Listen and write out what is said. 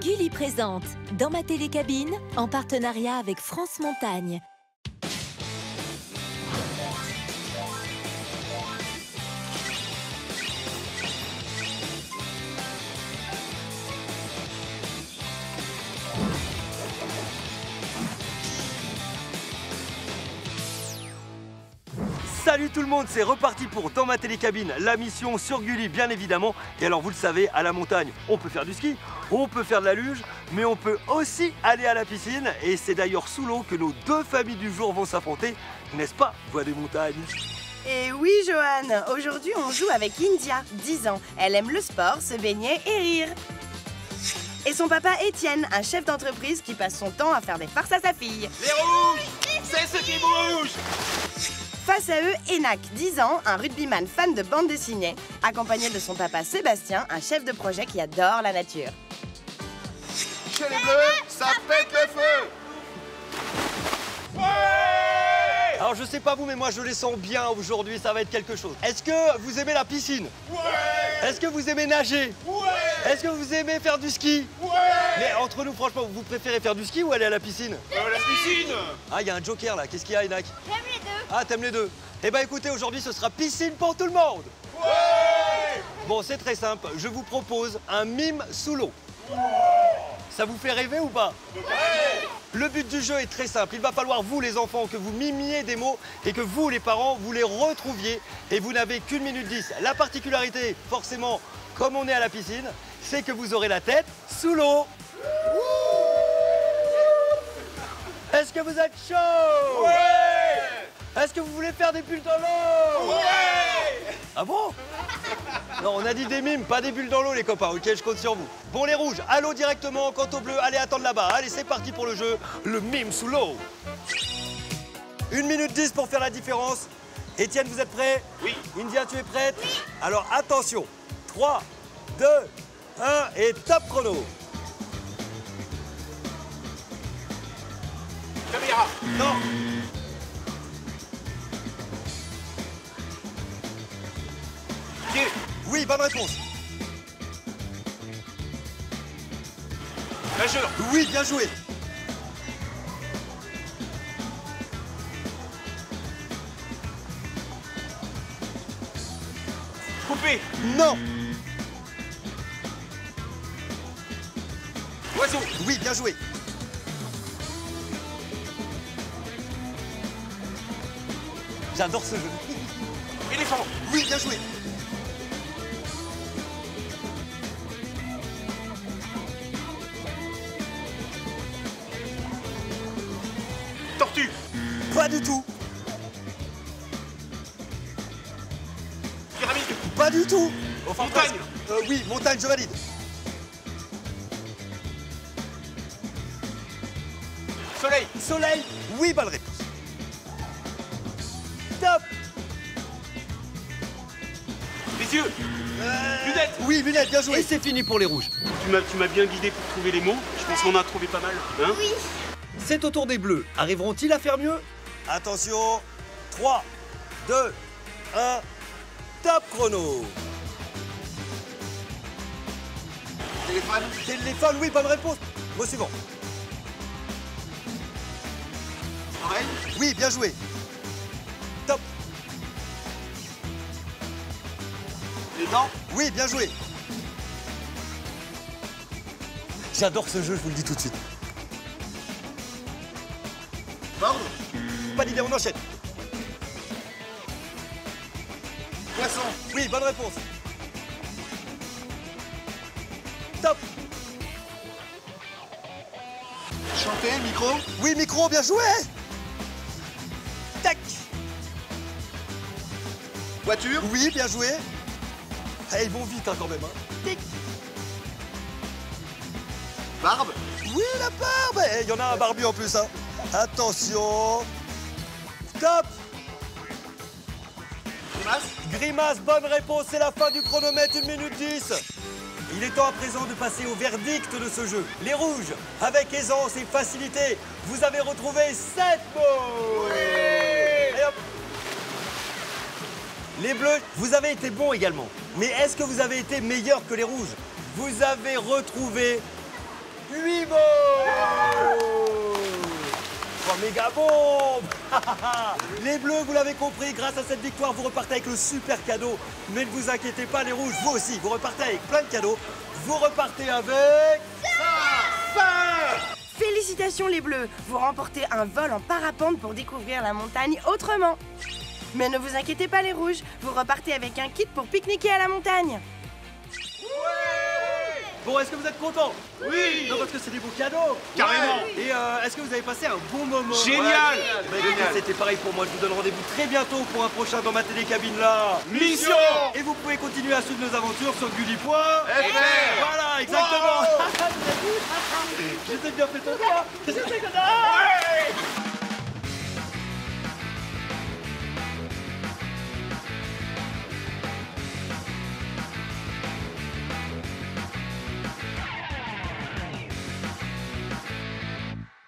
Gulli présente Dans ma télécabine, en partenariat avec France Montagne. Salut tout le monde, c'est reparti pour Dans ma télécabine, la mission sur Gulli bien évidemment. Et alors vous le savez, à la montagne, on peut faire du ski, on peut faire de la luge, mais on peut aussi aller à la piscine. Et c'est d'ailleurs sous l'eau que nos deux familles du jour vont s'affronter, n'est-ce pas, Voix des montagnes? Et oui, Johan, aujourd'hui on joue avec India, 10 ans. Elle aime le sport, se baigner et rire. Et son papa Étienne, un chef d'entreprise qui passe son temps à faire des farces à sa fille. Les rouges, c'est ce qui bouge. Face à eux, Enak, 10 ans, un rugbyman fan de bande dessinée, accompagné de son papa Sébastien, un chef de projet qui adore la nature. Chez les bleus, ça pète le feu. Ouais! Alors je sais pas vous, mais moi je les sens bien aujourd'hui, ça va être quelque chose. Est-ce que vous aimez la piscine? Ouais! Est-ce que vous aimez nager? Ouais! Est-ce que vous aimez faire du ski? Ouais! Mais entre nous, franchement, vous préférez faire du ski ou aller à la piscine? La piscine. Ah, il y a un joker là, qu'est-ce qu'il y a, Enak? J'aime les deux. Ah, t'aimes les deux? Eh ben écoutez, aujourd'hui ce sera piscine pour tout le monde. Ouais! Bon, c'est très simple, je vous propose un mime sous l'eau. Ça vous fait rêver ou pas? Ouais! Le but du jeu est très simple, il va falloir vous les enfants que vous mimiez des mots et que vous les parents, vous les retrouviez et vous n'avez qu'1 minute 10. La particularité, forcément, comme on est à la piscine, c'est que vous aurez la tête sous l'eau. Est-ce que vous êtes chaud? Ouais! Est-ce que vous voulez faire des bulles dans l'eau? Ouais! Ah bon? Non, on a dit des mimes, pas des bulles dans l'eau les copains, ok, je compte sur vous. Bon les rouges, à l'eau directement, quant aux bleus, allez attendre là-bas. Allez, c'est parti pour le jeu, le mime sous l'eau. 1 minute 10 pour faire la différence. Étienne, vous êtes prêt? Oui. India, tu es prête? Oui. Alors attention, 3, 2, 1 et top chrono. Caméra. Non. Pied. Oui, bonne réponse. Nageur. Oui, bien joué. Coupé. Non. Oiseau. Oui, bien joué. J'adore ce jeu. Éléphant. Oui, bien joué. Tortue. Pas du tout. Pyramide. Pas du tout. Montagne. Oui, montagne, je valide. Soleil. Soleil. Oui, bonne réponse. Top. Les yeux. Lunettes. Oui, lunettes, bien joué. Et c'est fini pour les rouges. Tu m'as bien guidé pour trouver les mots. Je pense qu'on a trouvé pas mal. Hein? Oui. C'est au tour des bleus. Arriveront-ils à faire mieux? Attention. 3, 2, 1. Top chrono. Téléphone. Téléphone, oui, bonne réponse. Mot suivant. Oreille. Oui, bien joué. Top. Les dents. Oui, bien joué. J'adore ce jeu, je vous le dis tout de suite. Borne. Pas d'idée, on enchaîne. Poisson. Oui, bonne réponse. Top. Chanter. Micro. Oui, micro, bien joué. Tac. Voiture. Oui, bien joué. Eh, ils vont vite hein, quand même. Hein. Tic. Barbe. Oui, la barbe. Eh, il y en a un barbu en plus. Hein. Attention. Top. Grimace. Grimace, bonne réponse. C'est la fin du chronomètre, 1 minute 10. Il est temps à présent de passer au verdict de ce jeu. Les rouges, avec aisance et facilité, vous avez retrouvé 7 mots. Et hop. Les bleus, vous avez été bons également. Mais est-ce que vous avez été meilleurs que les rouges? Vous avez retrouvé 8 mots. 3 méga bombes. Les bleus, vous l'avez compris, grâce à cette victoire, vous repartez avec le super cadeau. Mais ne vous inquiétez pas, les rouges, vous aussi, vous repartez avec plein de cadeaux. Vous repartez avec... Félicitations les bleus, vous remportez un vol en parapente pour découvrir la montagne autrement. Mais ne vous inquiétez pas les rouges, vous repartez avec un kit pour pique-niquer à la montagne. Bon, est-ce que vous êtes contents? Oui. Non, parce que c'est des beaux cadeaux. Carrément. Et est-ce que vous avez passé un bon moment? Génial. Bah, écoutez, c'était pareil pour moi. Je vous donne rendez-vous très bientôt pour un prochain dans ma télécabine là. Mission. Et vous pouvez continuer à suivre nos aventures sur Gulli.fr. FR. Voilà, exactement. Wow. J'étais bien fait ton doigt.